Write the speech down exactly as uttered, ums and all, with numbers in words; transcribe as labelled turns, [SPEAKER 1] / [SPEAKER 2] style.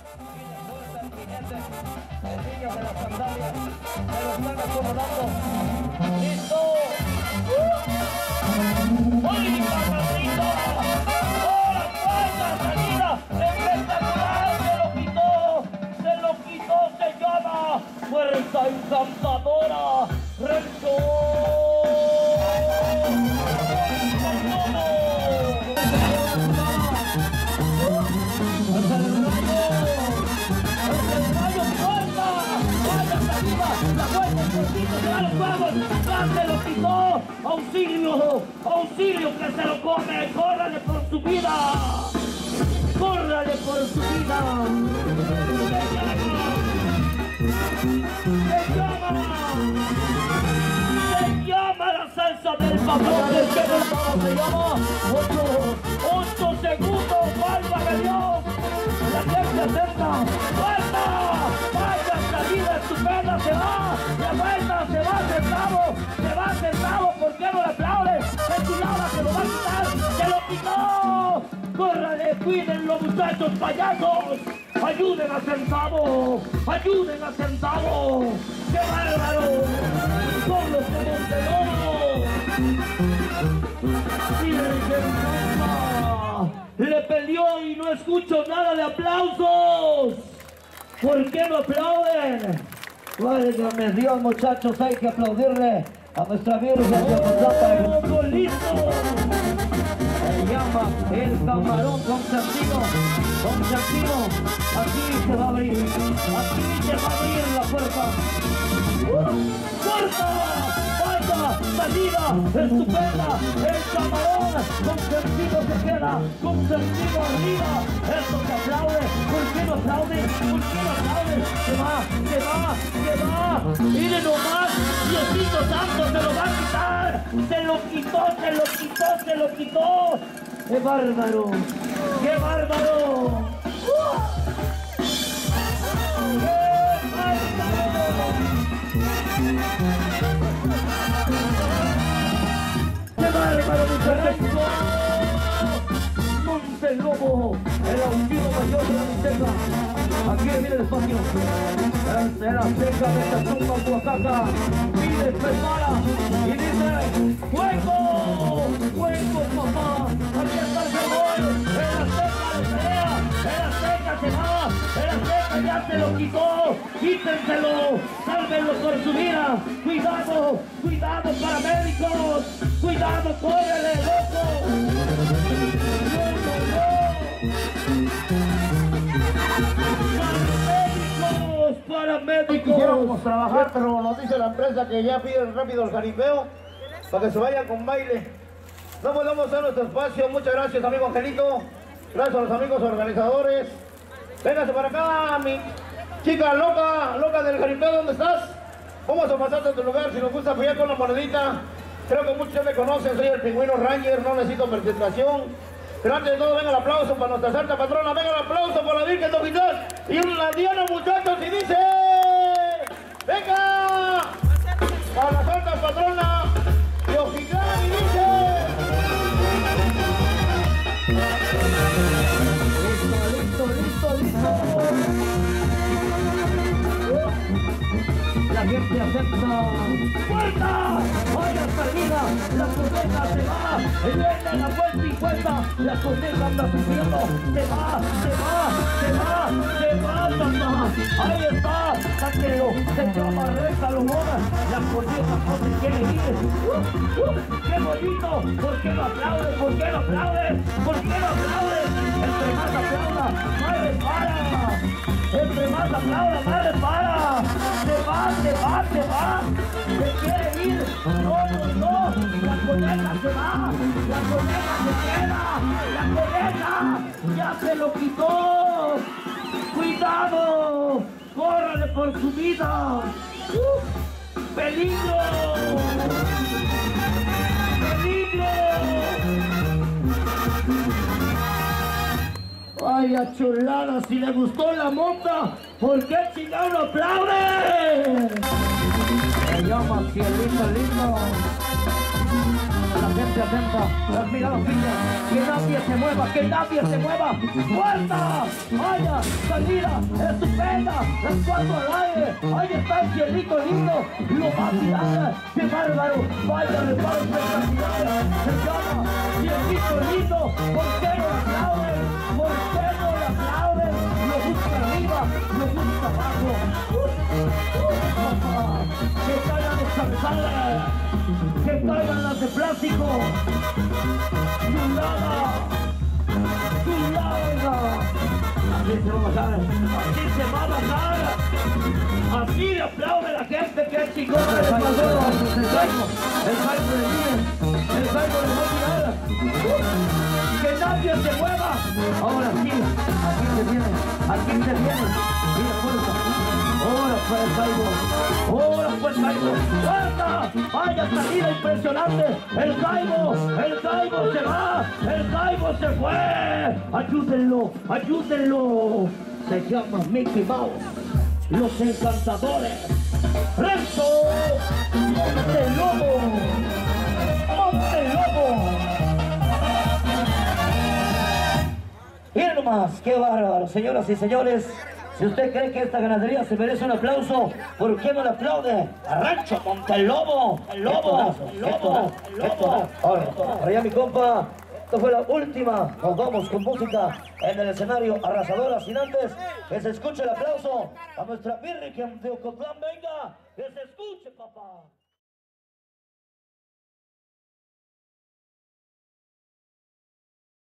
[SPEAKER 1] El niño de las sandalias se lo están acomodando. ¡Listo! ¡Uy, papacito! ¡Oh, vaya salida! ¡Espectacular! ¡Se lo quitó! ¡Se lo quitó! ¡Se llama Fuerza Encantadora! ¡Renzo! ¡Se lo quitó! ¡Auxilio! ¡Auxilio que se lo come! ¡Córrale por su vida! ¡Córrale por su vida! ¡Se llama! ¡Se llama la salsa del patrón del que no se llama! ¡Ocho! ¡Ocho segundos! ¡Válgame Dios! ¡La gente acerca! ¡Vuelta! ¡Vaya salida estupenda! ¡Se va! ¡La vuelta! ¡Se va sentado! ¡Se va sentado! ¿Por qué no le aplaudes? ¡Ventilada! ¡Se lo va a quitar! ¡Se lo quitó! ¡Córrale! ¡Cuídenlo, muchachos payasos! ¡Ayuden a Sentado! ¡Ayuden a Sentado! ¡Qué bárbaro! ¡Son los de Monteloro! ¡Miren qué cosa! ¡Le peleó y no escucho nada de aplausos! ¿Por qué no aplauden? Válgame Dios, muchachos, hay que aplaudirle a nuestra Virgen de Ocotlapa. ¡Oh, listo! Se llama el camarón Constantino. Constantino, aquí se va a abrir, aquí se va a abrir la puerta. ¡Uh! ¡Puerta! ¡Vaya! ¡Salida! ¡Estupenda! ¡El camarón! Constantino se queda, Constantino arriba. Esto se aplaude. ¿Por qué no aplaude? ¿Por qué no aplaude? Se va, se va, se va. Miren nomás, Diosito Santo se lo va a quitar. Se lo quitó, se lo quitó, se lo quitó. ¡Qué bárbaro! ¡Qué bárbaro! ¡Qué bárbaro, muchachos! Montelobo, el aullido mayor de la Mixteca. Aquí viene el espacio. En la seca de Tacumba, Oaxaca. Pide, prepara y dice: ¡Fuego! ¡Fuego, papá! Aquí está el gol. En la seca de pelea. En la seca se va. En la seca ya se lo quitó. Quítenselo. Sálvenlo por su vida. Cuidado, cuidado, paramédicos. Cuidado, córrele, loco. ¡Paramédicos! ¡Paramédicos!
[SPEAKER 2] Quisiéramos trabajar, pero nos dice la empresa que ya piden rápido el jaripeo para que se vayan con baile. No podemos hacer nuestro espacio. Muchas gracias, amigo Angelito. Gracias a los amigos organizadores. Véngase para acá, mi chica loca, loca del jaripeo. ¿Dónde estás? Vamos a pasarte a tu lugar. Si nos gusta apoyar con la monedita. Creo que muchos ya me conocen. Soy el Pingüino Ranger. No necesito presentación. Pero antes de todo, venga el aplauso para nuestra santa patrona. Venga el aplauso para la Virgen de Ojitlán. Y una diana, muchachos, y dice: ¡venga! Para la santa patrona de Ojitlán, y dice:
[SPEAKER 1] listo, listo, listo, listo. La gente acepta. ¡Puerta! ¡Vaya salida! La corneta se va. Viene la vuelta y vuelta. La corneta anda sufriendo. Se va, se va, se va, se va, papá. Ahí está. Sáquelo. Se llama Reza Lomona. La corneta no se quiere ir. Uh, uh, ¡qué bonito! ¿Por qué no aplaudes? ¿Por qué no aplaudes? ¿Por qué no aplaudes? Entre más aplauda, más repara. Entre más aplauda, más repara. Se va, se va, se va. Se quiere ir. No, no, no. La corneta se va. La corneta se queda. La corneta ya se lo quitó. ¡Cuidado! ¡Córrale por su vida! ¡Uh! ¡Peligro! ¡Peligro! ¡Vaya chulada! Si le gustó la monta, ¿por qué chingado no aplaude? Se llama Cielito Lindo. La gente atenta, las miradas fijas, que nadie se mueva, que nadie se mueva. ¡Puerta! ¡Vaya! ¡Salida! ¡Estupenda! Las cuatro al aire. Ahí está el cielito lindo. Lo más grande. ¡Qué bárbaro! ¡Vaya reparo espectacular! Se llama cielito lindo. ¿Por qué no lo aplauden? ¿Por qué no lo aplauden? Lo busca arriba, lo busca abajo. ¡Que caigan los cabezales! ¡Que caigan las de plástico! ¡Chulada! ¡Chulada! Así se va a bajar, así se va a bajar. Así le aplaude la gente, que chingón el pasó. El Saigo, el Saigo de líder, el Saigo de motivar. Que nadie se mueva. Ahora sí, aquí se viene, aquí se viene. Mira, fuerza. Ahora fue el Saigo, ahora fue el Saigo. ¡Fuerza! ¡Vaya salida impresionante! ¡El Saigo! ¡El Saigo se va! ¡El Saigo se fue! ¡Ayúdenlo! ¡Ayúdenlo! Se llama Mickey Mouse. Los Encantadores. ¡Renzo! ¡Montelobo! ¡Montelobo! Miren nomás, qué bárbaro, señoras y señores. Si usted cree que esta ganadería se merece un aplauso, ¿por qué no le aplaude a Rancho Montelobo? El lobo, el lobo, el lobo. Ahora, para allá mi compa, esta fue la última. Nos vamos con música en el escenario arrasadora. Sin antes que se escuche el aplauso a nuestra Virgen de Ocotlán. Venga, que se escuche, papá.